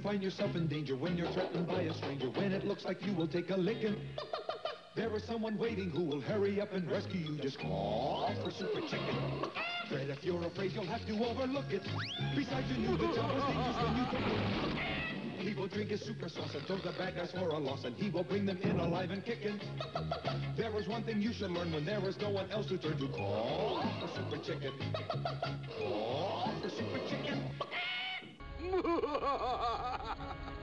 find yourself in danger, when you're threatened by a stranger, when it looks like you will take a licking, there is someone waiting who will hurry up and rescue you. Just call for Super Chicken. Fred, if you're afraid, you'll have to overlook it. Besides, you knew the job was dangerous when you took it. He will drink his super sauce and throw the bad guys for a loss, and he will bring them in alive and kicking. There is one thing you should learn when there is no one else to turn to. Call for Super Chicken. Call for Super Chicken.